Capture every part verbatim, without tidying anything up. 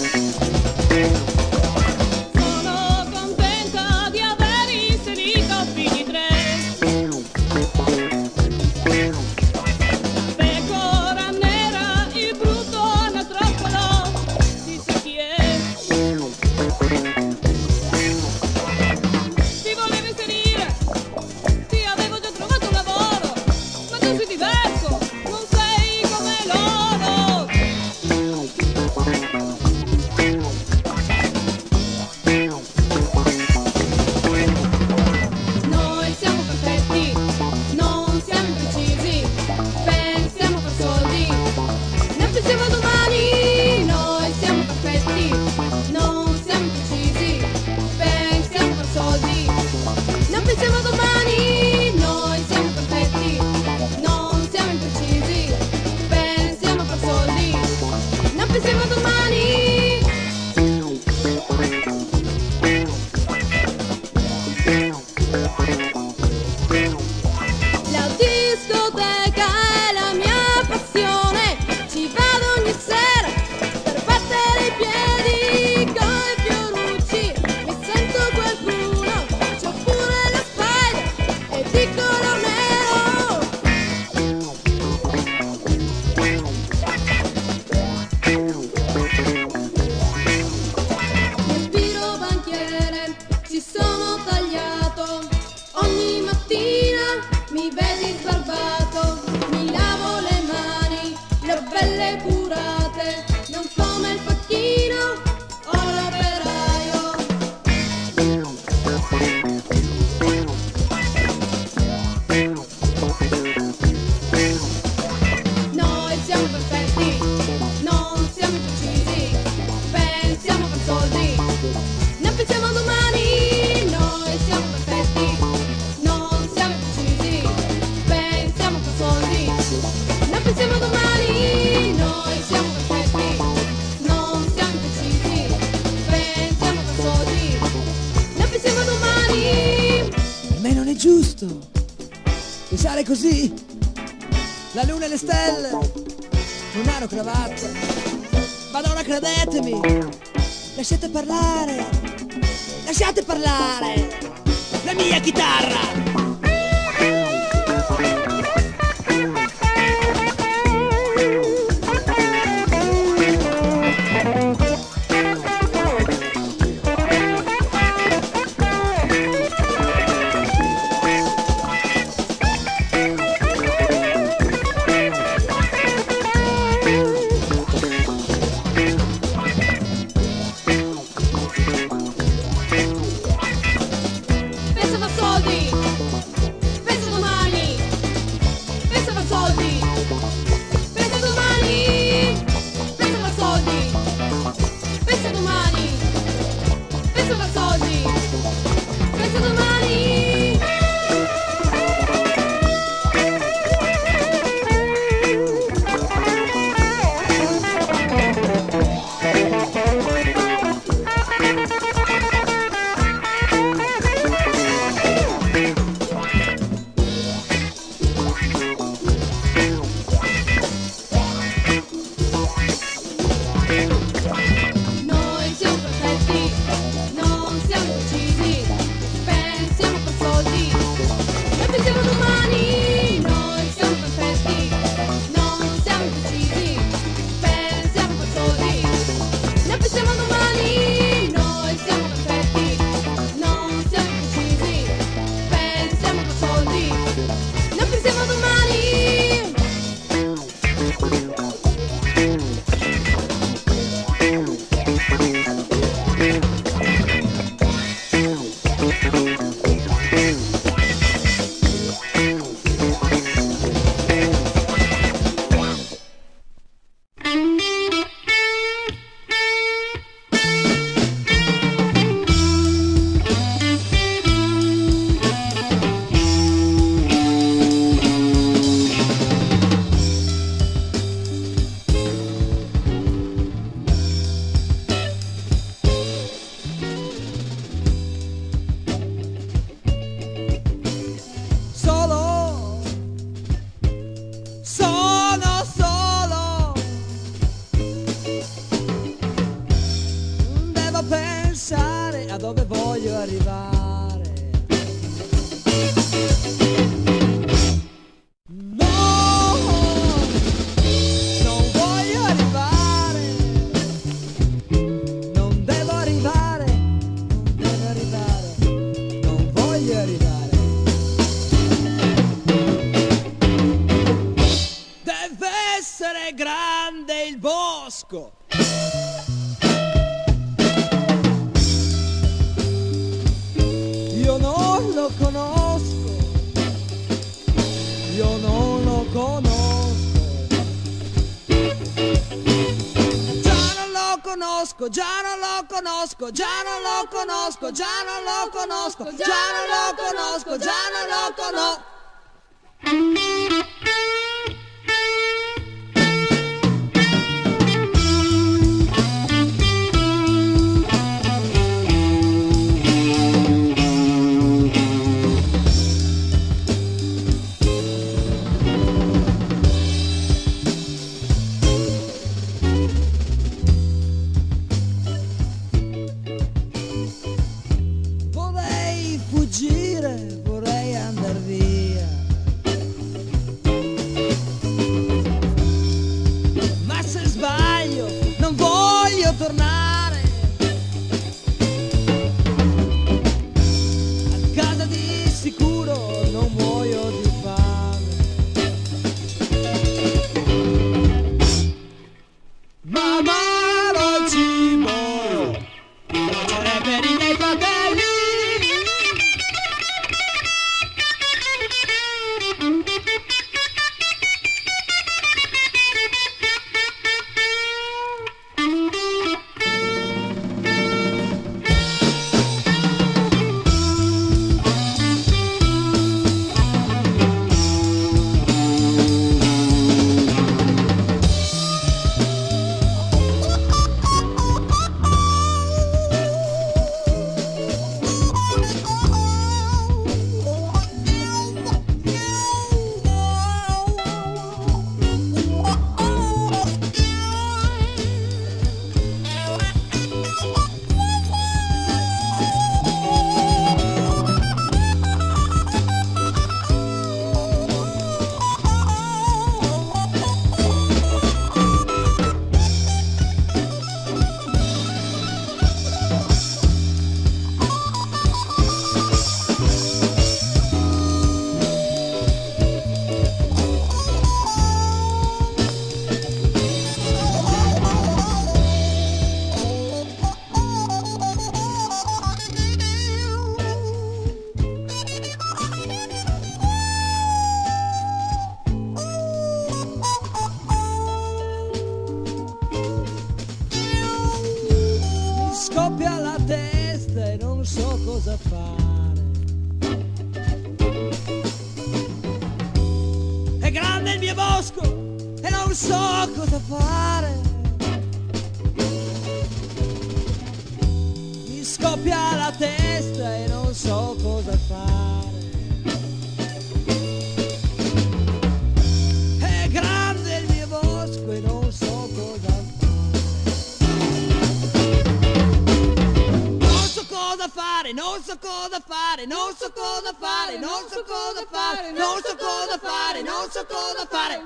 Giusto pensare così. La luna e le stelle non hanno cravatta. Madonna, credetemi, lasciate parlare, lasciate parlare la mia chitarra. a pensare a dove voglio arrivare. No, non voglio arrivare, non devo arrivare, non devo arrivare, non voglio arrivare. Deve essere grande il bosco. Io non lo conosco, io non lo conosco, già non lo conosco, già non lo conosco, già non lo conosco, già non lo conosco, già non lo conosco, già non lo conosco. Fuggire, vorrei andar via, ma se sbaglio non voglio tornare a casa, di sicuro non muoio di fame. Ma amaro il cibo mangerebbe i miei fratelli. Scoppia la testa e non so cosa fare. È grande il mio bosco e non so cosa fare. Mi scoppia la testa e non so cosa fare. È grande il mio bosco e non so cosa fare. Non so cosa fare, non so cosa fare, non so cosa fare, non so cosa fare, non so cosa fare.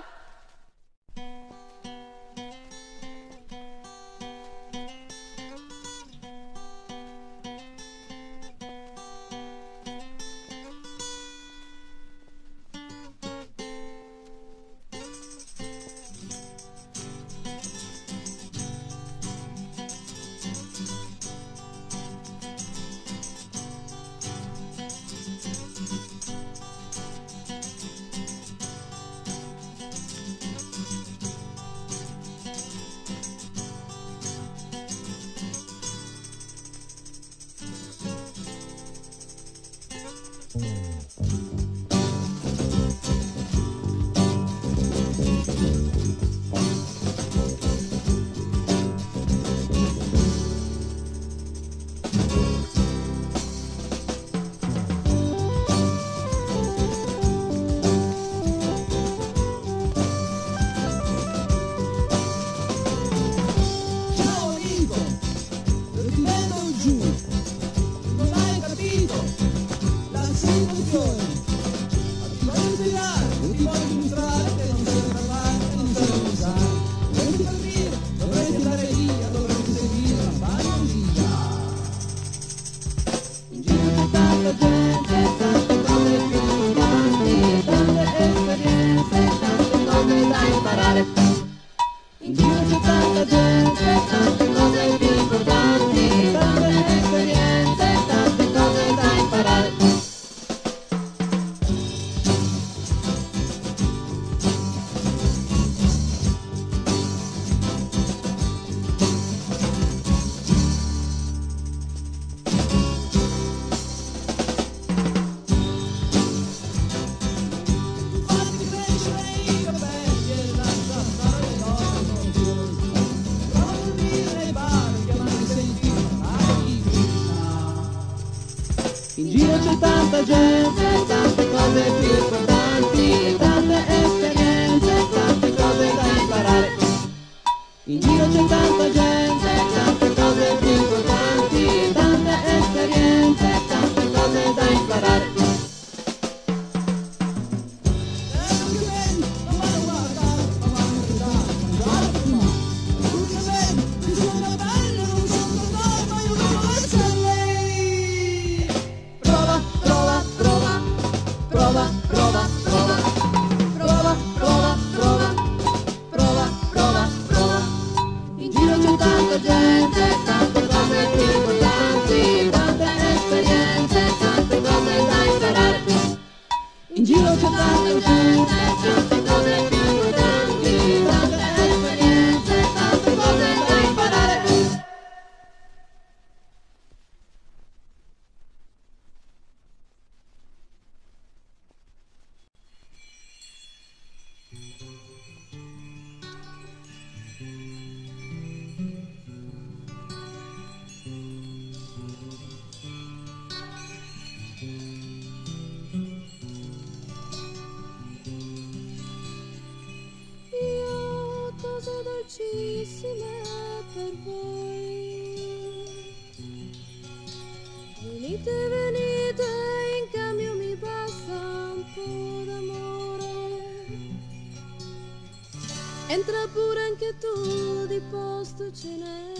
ti vedo giù, non hai capito la situazione. Ti voglio spiegare, ti voglio dimostrare che non serve parlare e non serve pensare. Dovresti capire, dovresti andare via, dovresti seguire la fantasia. In giro c'è tanta gente, tante cose più importanti, tante esperienze, tante cose da imparare. In giro c'è tanta gente, tante cose più importanti, tante esperienze, tante cose da imparare. Fatti crescere i capelli e lascia stare le donne confusi. Prova a dormire nei bar, chiamare sentire Hare Krishna. In giro c'è tanta gente, tante cose più importanti, tante esperienze, tante cose da imparare. In giro c'è tanta gente, tante cose più importanti, tante esperienze, tante cose da imparare. E non che vedi, non vanno a guardare, ma vanno a guardare, guarda prima. Non che vedi, ti suona bene, non so guardare, ma io devo essere lei. Prova, prova, prova, prova, prova, prova, prova, prova, prova, prova, prova, prova. In giro c'è tanta gente, tante cose più importanti, tante esperienze, tante cose da imparare. In giro c'è tanta gente, tante cose più importanti, tante esperienze, tante cose da imparare. Io ho cose dolcissime per voi. Venite, venite, in cambio mi basta un po' d'amore. Entra pure anche tu, di posto ce n'è.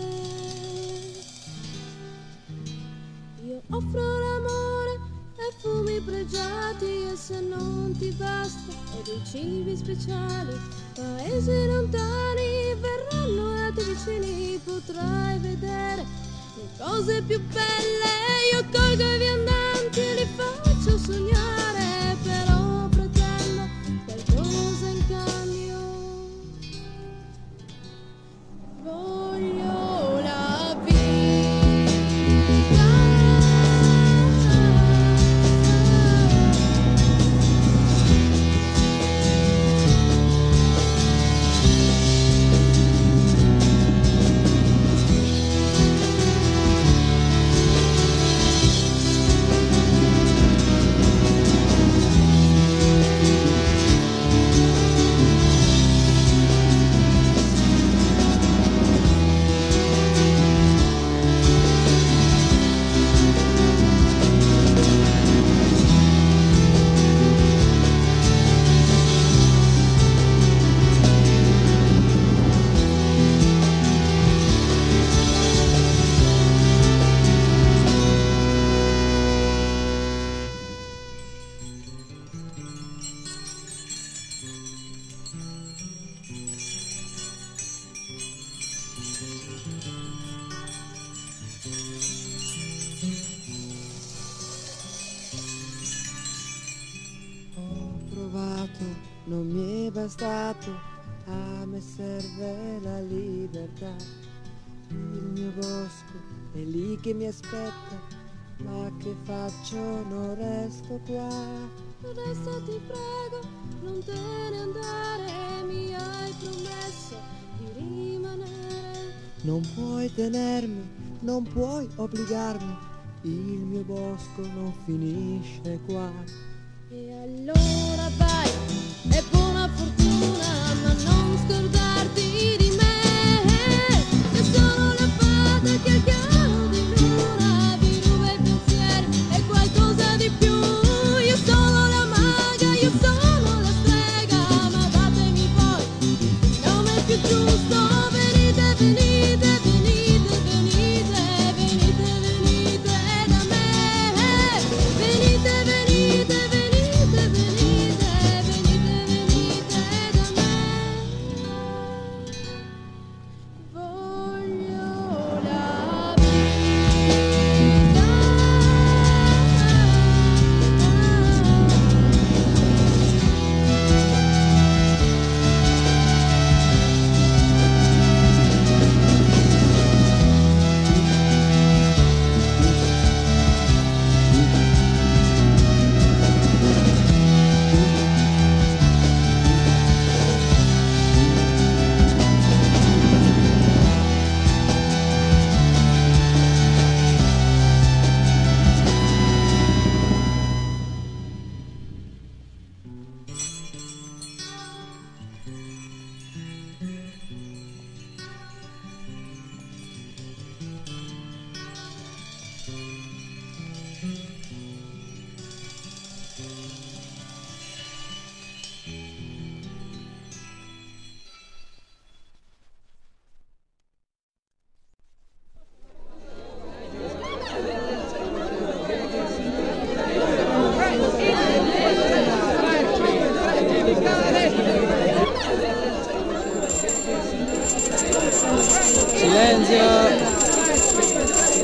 Io offro l'amore e fumi pregiati, e se non ti basta e dei cibi speciali, paesi lontani verranno a te vicini, potrai vedere le cose più belle. Io colgo i viandanti e li faccio sognare, però pretendo qualcosa in cambio. Voglio la non mi è bastato, a me serve la libertà. Il mio bosco è lì che mi aspetta, ma che faccio, non resto qua. Adesso ti prego, non te ne andare, mi hai promesso di rimanere. Non puoi tenermi, non puoi obbligarmi, il mio bosco non finisce qua. E allora vai, e buona fortuna, ma non scordarti di me, che sono la fata che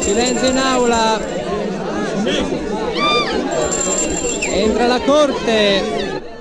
Silenzio in aula. Entra la corte.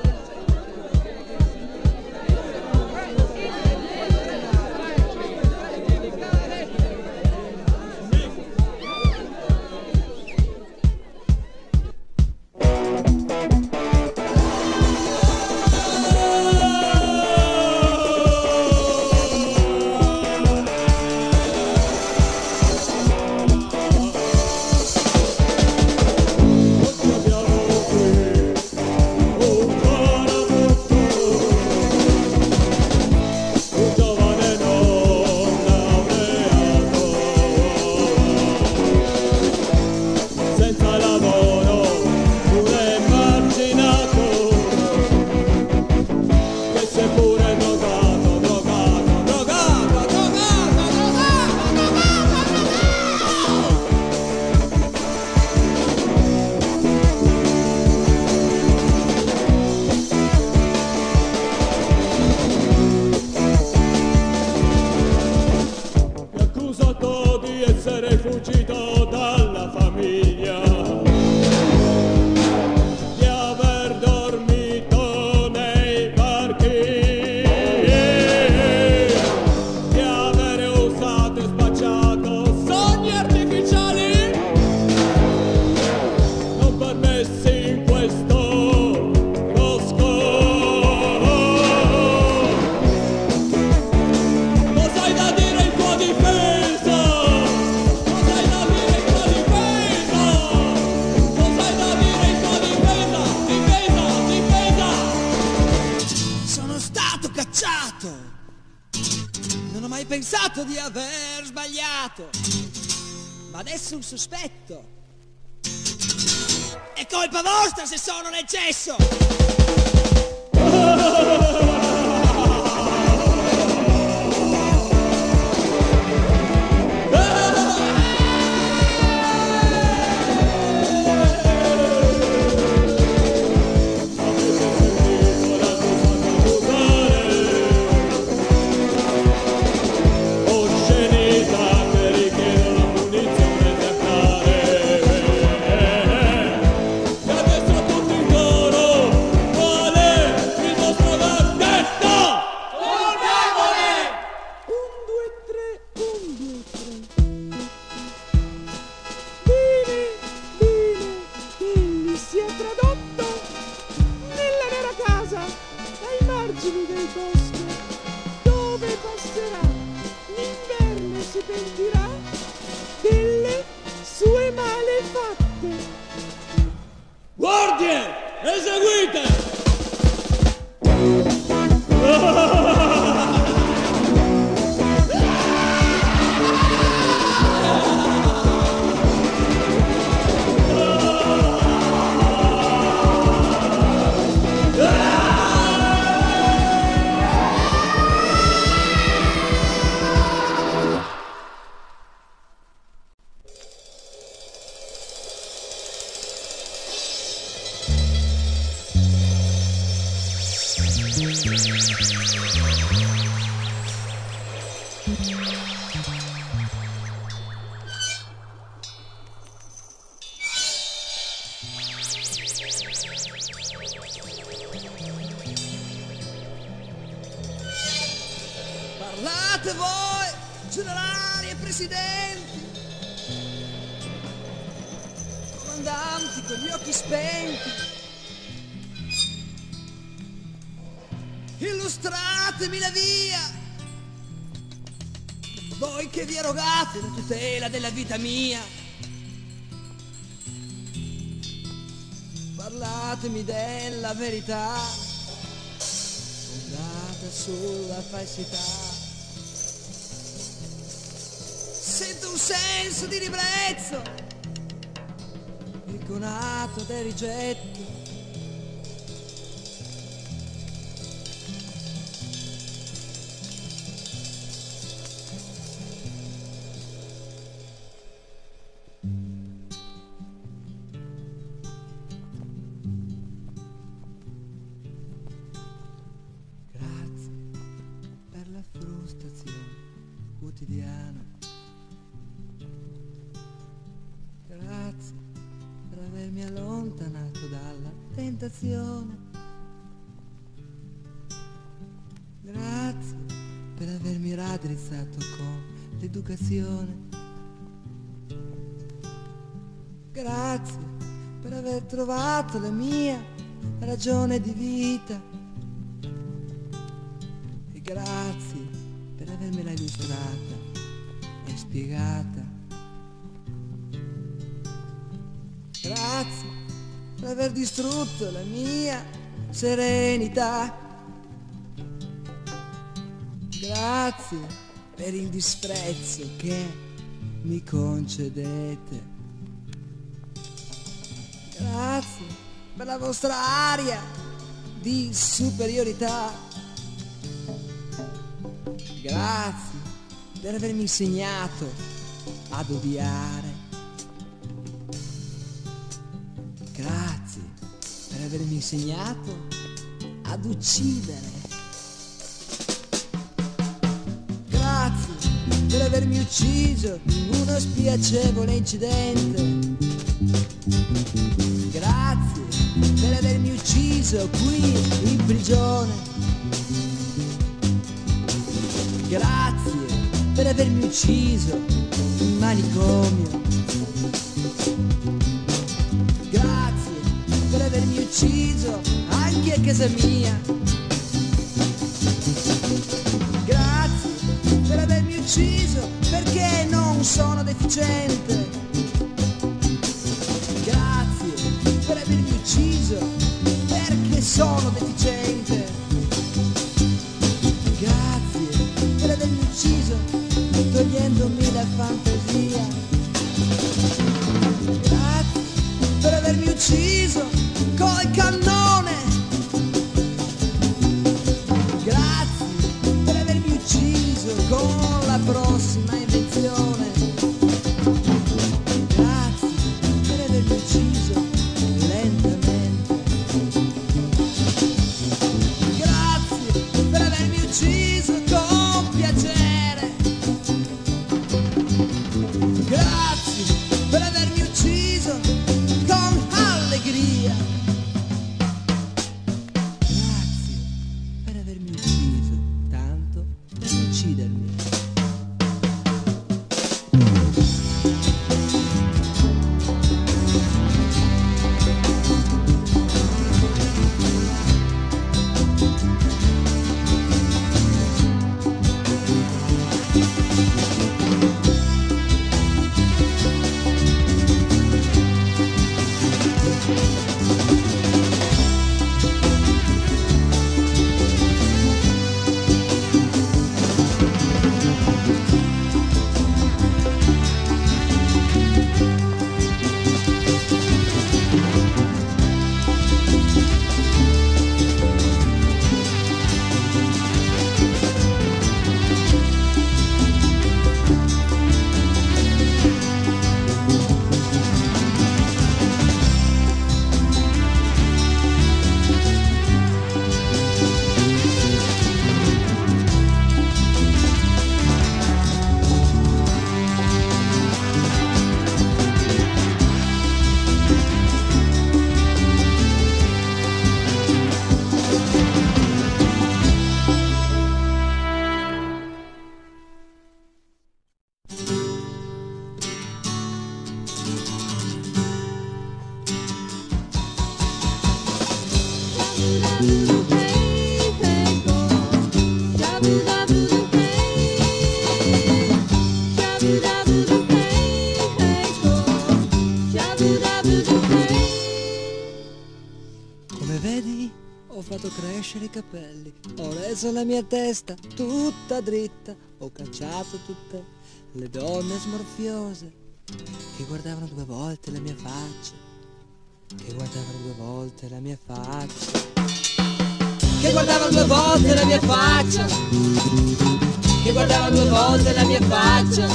Di aver sbagliato, ma adesso un sospetto. È colpa vostra se sono nel cesso. Parlate voi, generali e presidenti, comandanti con gli occhi spenti, illustratemi la via, voi che vi arrogate la tutela della vita mia. Parlatemi della verità, fondata sulla falsità. Sento un senso di ribrezzo, il conato del rigetto. Grazie per la frustrazione quotidiana. l'educazione. Grazie per avermi raddrizzato con l'educazione. Grazie per aver trovato la mia ragione di vita. E grazie per avermela illustrata e spiegata. Grazie per aver distrutto la mia serenità. Grazie per il disprezzo che mi concedete. Grazie per la vostra aria di superiorità. Grazie per avermi insegnato ad odiare. Grazie per avermi insegnato ad uccidere. Grazie per avermi ucciso in uno spiacevole incidente. Grazie per avermi ucciso qui in prigione. Grazie per avermi ucciso in manicomio. Grazie per avermi ucciso anche a casa mia. Grazie per avermi ucciso perché non sono deficiente. Per avermi ucciso perché sono deficiente. Grazie per avermi ucciso togliendomi la fantasia. Grazie per avermi ucciso col cannone. Grazie per avermi ucciso con la prossima invenzione. Grazie per avermi ucciso lentamente. Grazie per avermi ucciso con piacere. Grazie per avermi ucciso con allegria. Grazie per avermi ucciso tanto per uccidermi. Come vedi, ho fatto crescere i capelli, ho reso la mia testa tutta dritta, ho cacciato tutte le donne smorfiose che guardavano due volte la mia faccia, che guardavano due volte la mia faccia, che guardavano due volte la mia faccia, che guardavano due volte la mia faccia.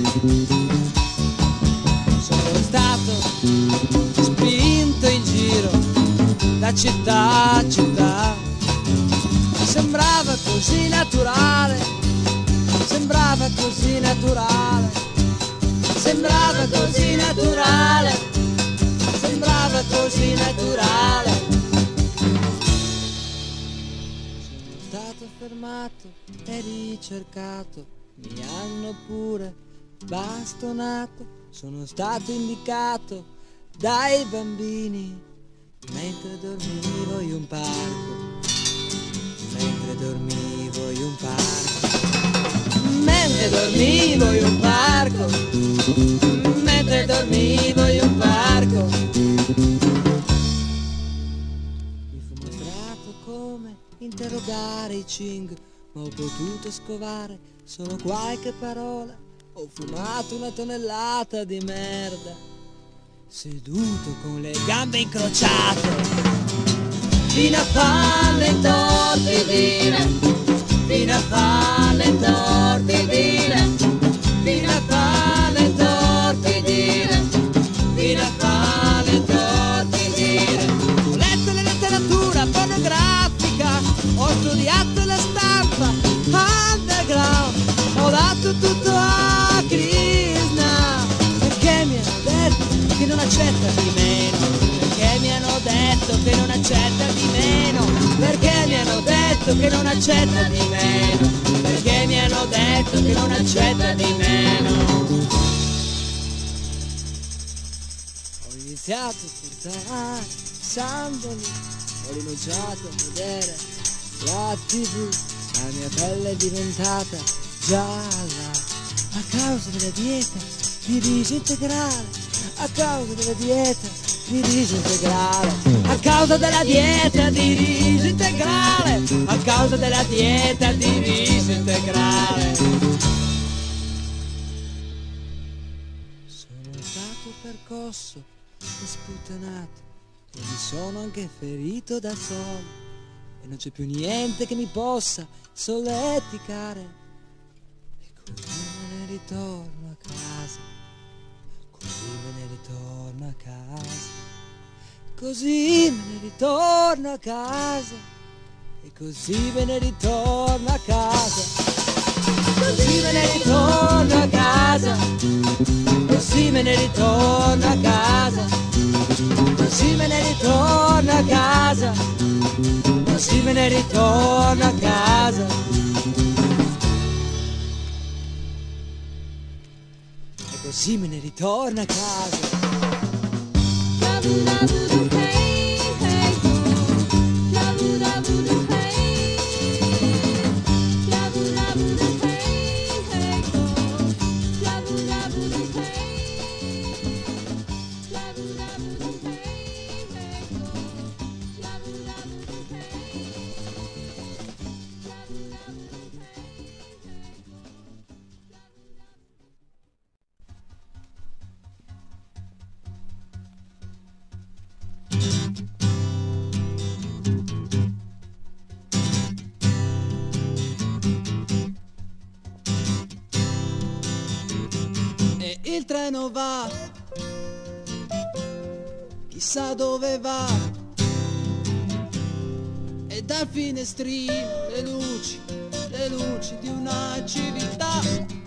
Sono stato spinto in giro da città a città, sembrava così naturale, sembrava così naturale, sembrava così naturale, sembrava così naturale. fermato e ricercato, mi hanno pure bastonato, sono stato indicato dai bambini mentre dormivo in un parco, mentre dormivo in un parco, mentre dormivo in un parco, mentre dormivo in un parco. Mi fu mostrato come interrogare i Ching, ma ho potuto scovare solo qualche parola. Ho fumato una tonnellata di merda, seduto con le gambe incrociate, fino a farle intorpidire, fino a farle intorpidire, fino a farle intorpidire, fino a farle intorpidire. Ho letto la letteratura pornografica, ho studiato la stampa underground, ho dato tutto a Krishna, perché mi hanno detto che non accetta di meno, perché mi hanno detto che non accetta di meno, perché mi hanno detto che non accetta di meno, perché mi hanno detto che non accetta di meno. Ho iniziato a portare sandali, ho rinunciato a vedere la tivù, la mia pelle è diventata gialla a causa della dieta di riso integrale, a causa della dieta di riso integrale, a causa della dieta di riso integrale, a causa della dieta di riso integrale. Sono stato percosso e sputtanato e mi sono anche ferito da solo e non c'è più niente che mi possa solleticare. Così me ne ritorno a casa, così me ne ritorno a casa, così me ne ritorno a casa, e così me ne ritorno a casa, così me ne ritorno a casa, così me ne ritorno a casa, così me ne ritorno a casa, così me ne ritorno a casa. Così me ne ritorno a casa. Il treno va, chissà dove va, e dal finestrino le luci, le luci di una civiltà.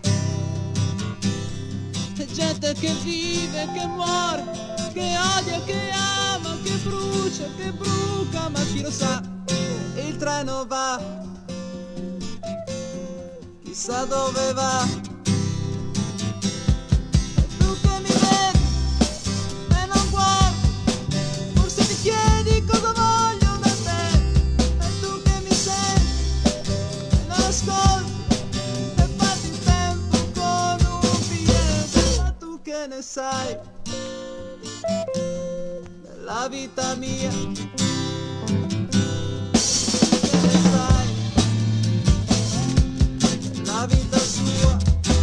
C'è gente che vive, che muore, che odia, che ama, che brucia, che bruca, ma chi lo sa. Il treno va, chissà dove va. Chiedi cosa voglio da te, e tu che mi senti e non ascolti, e fatti il tempo con un biglietto, ma tu che ne sai della vita mia, che ne sai della vita sua,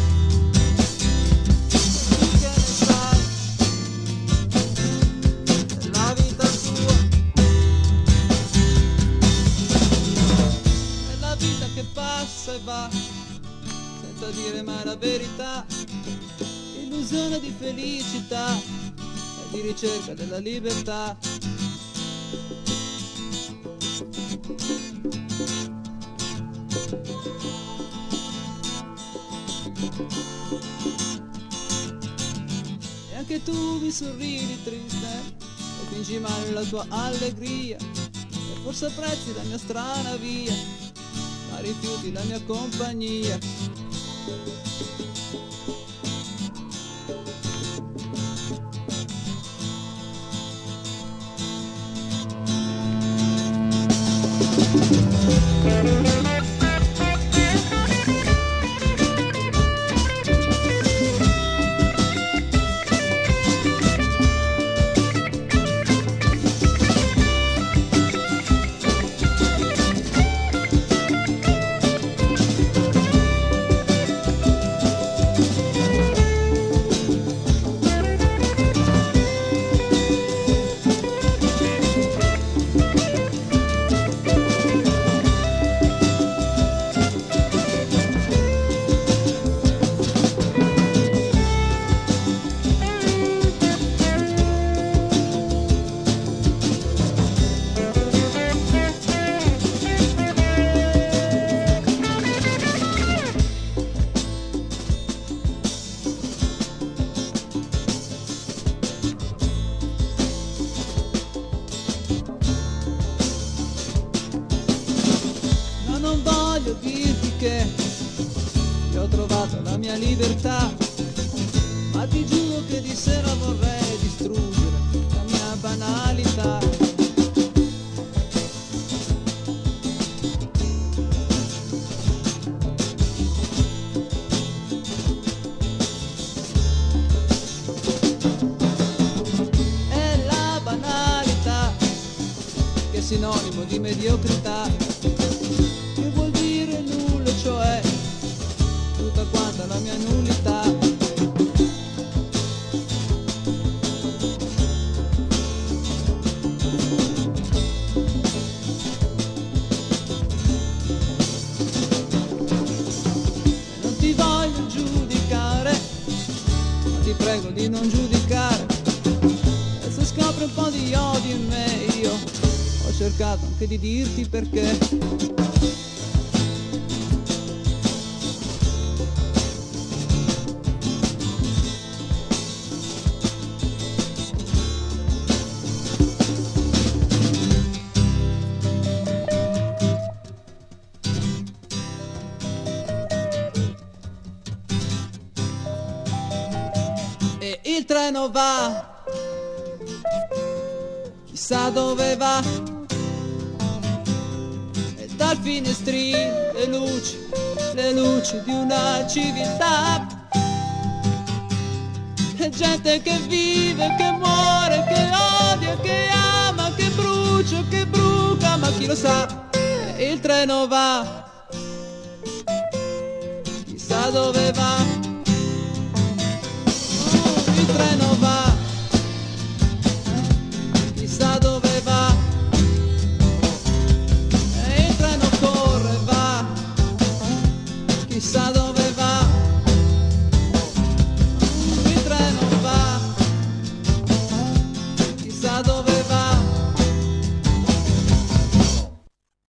tu che ne sai della vita sua. Che passa e va senza dire mai la verità, illusione di felicità e di ricerca della libertà. E anche tu mi sorridi triste e fingi male la tua allegria, e forse apprezzi la mia strana via, ma rifiuti la mia compagnia. Non voglio dirti che io ho trovato la mia libertà, ma ti giuro che di sera vorrei distruggere la mia banalità. È la banalità che è sinonimo di mediocrità, cioè tutta quanta la mia nullità. E non ti voglio giudicare, ma ti prego di non giudicare. E se scopri un po' di odio in me, io ho cercato anche di dirti perché. E il treno va, chissà dove va, e dal finestrino le luci, le luci di una civiltà. E gente che vive, che muore, che odia, che ama, che brucia, che bruca, ma chi lo sa. E il treno va, chissà dove va. Il treno va, chissà dove va, e il treno corre, va, chissà dove va.